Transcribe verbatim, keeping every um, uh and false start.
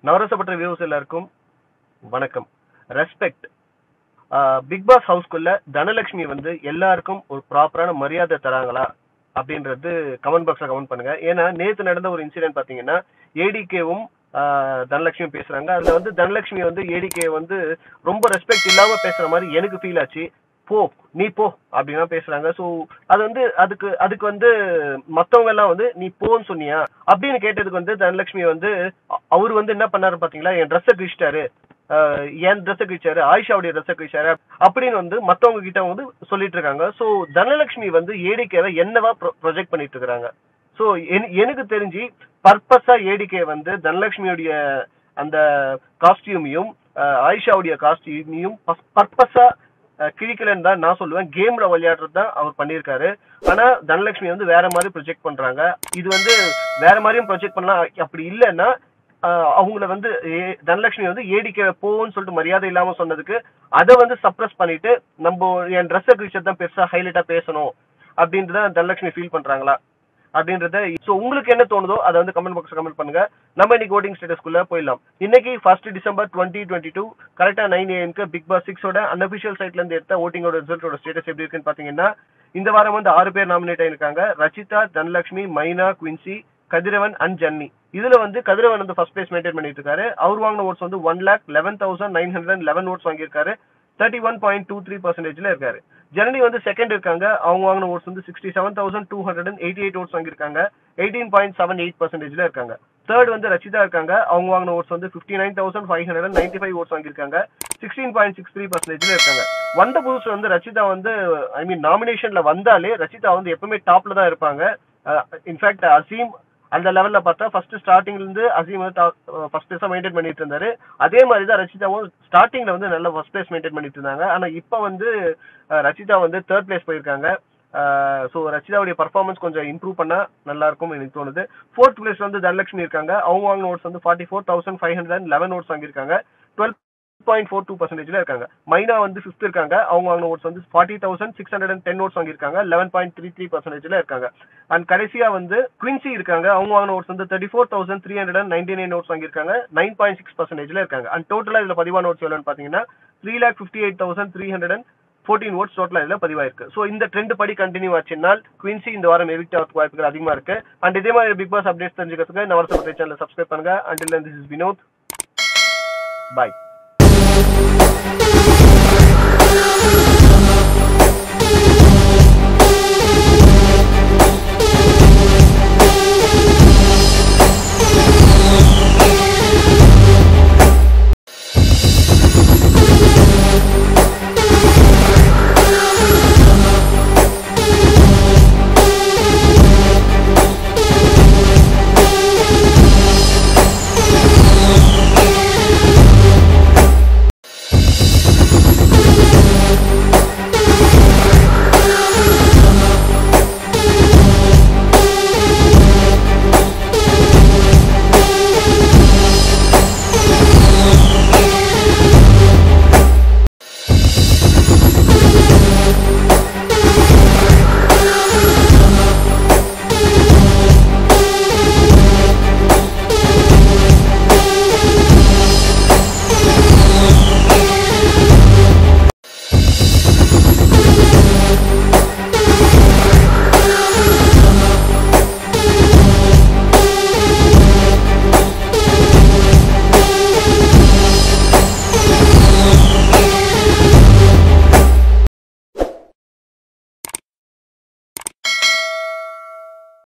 நவரசப்பட்ட views எல்லாருக்கும் வணக்கம். Respect. Big Boss ஹவுஸ்குள்ள தனலட்சுமி வந்து எல்லாருக்கும் ஒரு ப்ராப்பரான மரியாதை தராங்களா அப்படின்றது கமெண்ட் பாக்ஸ்ல கமெண்ட் பண்ணுங்க. ஏன்னா நேத்து நடந்த ஒரு இன்சிடென்ட் பாத்தீங்கன்னா ஏடிகேவும் தனலட்சுமி பேசுறாங்க. அதுல வந்து தனலட்சுமி வந்து ஏடிகே வந்து ரொம்ப ரெஸ்பெக்ட் இல்லாம பேசுற மாதிரி எனக்கு ஃபீல் ஆச்சு. போ நீ போ அப்படின்னா பேசுறாங்க. ஸோ அது வந்து அதுக்கு அதுக்கு வந்து மத்தவங்க எல்லாம் வந்து நீ போன்னு சொன்னியா அப்படின்னு கேட்டதுக்கு வந்து தனலட்சுமி வந்து அவர் வந்து என்ன பண்ணாரு பாத்தீங்களா, என் ட்ரெஸ்ஸை கிழிச்சிட்டாரு, என் ட்ரெஸ்ஸை கிழிச்சாரு, ஆயிஷாவுடைய ட்ரெஸ்ஸை கிழிச்சாரு அப்படின்னு வந்து மத்தவங்க கிட்ட வந்து சொல்லிட்டு இருக்காங்க. ஸோ தனலட்சுமி வந்து ஏடிகேவை என்னவா ப்ரொஜெக்ட் பண்ணிட்டு இருக்காங்க. ஸோ எனக்கு தெரிஞ்சு பர்பஸா ஏடிகே வந்து தனலட்சுமியுடைய அந்த காஸ்டியூமையும் ஆயிஷாவுடைய காஸ்டியூமையும் பர்பஸா கிழிக்கலன்னு தான் நான் சொல்லுவேன். கேம்ல விளையாடுறது தான் அவர் பண்ணியிருக்காரு. ஆனா தனலட்சுமி வந்து வேற மாதிரி ப்ரொஜெக்ட் பண்றாங்க. இது வந்து வேற மாதிரியும் ப்ரொஜெக்ட் பண்ணலாம். அப்படி இல்லைன்னா அவங்கள வந்து தனலட்சுமி வந்து ஏடிக்கே போன்னு சொல்லிட்டு மரியாதை இல்லாம சொன்னதுக்கு அதை வந்து சப்ரஸ் பண்ணிட்டு நம்ம என் ட்ரெஸ்ஸை கிழிச்சது தான் பெருசா ஹைலைட்டா பேசணும் அப்படின்றத தனலட்சுமி ஃபீல் பண்றாங்களா அப்படின்றத. ஸோ உங்களுக்கு என்ன தோணுதோ அதை வந்து கமெண்ட் பாக்ஸ் கமெண்ட் பண்ணுங்க. நம்ம இன்னைக்கு ஓட்டிங் ஸ்டேட்டஸ்குள்ள போயிடலாம். இன்னைக்கு first December twenty twenty two கரெக்டா நைன் ஏஎம்க்கு பிக் பாஸ் சிக்ஸோட அன்அபிஷியல் சைட்ல இருந்து எடுத்த ஓட்டிங்கோட ரிசல்ட்டோட ஸ்டேட்டஸ் எப்படி இருக்குன்னு பாத்தீங்கன்னா, இந்த வாரம் வந்து ஆறு பேர் நாமினேட் ஆயிருக்காங்க. ரச்சிதா, தனலட்சுமி, மைனா, குவின்சி, கதிரவன் அண்ட் ஜன்னி. இதுல வந்து கதிரவன் வந்து ஃபர்ஸ்ட் பிளேஸ் மெயின்டைன் பண்ணிட்டு இருக்காரு. அவர் வாங்கின ஓட்ஸ் வந்து one lakh eleven thousand nine hundred eleven votes வாங்கியிருக்காரு. Thirty one point two three பர்சன்டேஜ்ல இருக்காரு. ஜனனி வந்து செகண்ட் இருக்காங்க. அவங்க வாங்கின ஓட்ஸ் வந்து sixty seven thousand two hundred eighty eight votes வாங்கியிருக்காங்க. எயிட்டீன் பாயிண்ட் செவன் எயிட் பர்சன்டேஜ்ல இருக்காங்க. தேர்ட் வந்து ரச்சிதா இருக்காங்க. அவங்க வாங்கின ஓட்ஸ் வந்து fifty nine thousand five hundred ninety five votes வாங்கியிருக்காங்க. சிக்ஸ்டீன் பாயிண்ட் சிக்ஸ் த்ரீ பர்சன்டேஜ்ல இருக்காங்க. வந்த புதுசுல வந்து ரச்சிதா வந்து ஐ மீன் நாமினேஷன்ல வந்தாலே ரச்சிதா வந்து எப்பவுமே டாப்ல தான் இருப்பாங்க. இன்ஃபேக்ட் அசீம் அந்த லெவல்ல பார்த்தா ஃபர்ஸ்ட் ஸ்டார்டிங்ல இருந்து அசீம் வந்து ஃபர்ஸ்ட் பிளேஸா மெயின்டைன் பண்ணிட்டு இருந்தாரு. அதே மாதிரி தான் ரச்சிதாவும் ஸ்டார்டிங்ல வந்து நல்ல ஃபர்ஸ்ட் பிளேஸ் மெயின்டைன் பண்ணிட்டு இருந்தாங்க. ஆனா இப்ப வந்து ரச்சிதா வந்து தேர்ட் பிளேஸ் போயிருக்காங்க. ஸோ ரச்சிதாவுடைய பர்ஃபார்மன்ஸ் கொஞ்சம் இம்ப்ரூவ் பண்ணா நல்லா இருக்கும் எனக்கு தோணுது. ஃபோர்த் பிளேஸ் வந்து தனலட்சுமி இருக்காங்க. அவங்க வாங்கின ஓட்ஸ் வந்து forty four thousand five hundred eleven votes வாங்கியிருக்காங்க. டுவெல் பாயிண்ட் ஃபோர் டூ பர்சன்டேஜ்ல இருக்காங்க. மைனா வந்து ஃபிஃப்த் இருக்காங்க. அவங்க வாங்கின ஓட்ஸ் வந்து forty thousand six hundred ten votes வாங்கியிருக்காங்க. லெவன் பாயிண்ட் த்ரீ த்ரீ பர்சன்டேஜ்ல இருக்காங்க. அண்ட் கடைசியா வந்து குவின்சி இருக்காங்க. அவங்க வாங்கின ஓட்ஸ் வந்து thirty four thousand three hundred ninety nine votes வாங்கியிருக்காங்க. நைன் பாயிண்ட் சிக்ஸ் பர்சன்டேஜ்ல இருக்காங்க. அண்ட் டோட்டலா இதுல பதிவான ஓட்ஸ் எவ்வளோன்னு பாத்தீங்கன்னா three lakh fifty eight thousand three hundred fourteen votes டோட்டலா இதுல பதிவாயிருக்கு. ஸோ இந்த ட்ரெண்ட் படி கண்டினியூ ஆச்சுனால் குவின்சி இந்த வாரம் எவிக்ட் ஆகிறதுக்கு வாய்ப்புகள் அதிகமா இருக்கு. அண்ட் இதே மாதிரி பிக் பாஸ் அப்டேட்ஸ் தெரிஞ்சுக்கிறதுக்கு நவரசப்பட்ட சேனலை சப்ஸ்கிரைப் பண்ணுங்க. Until then, this is Vinod. Bye.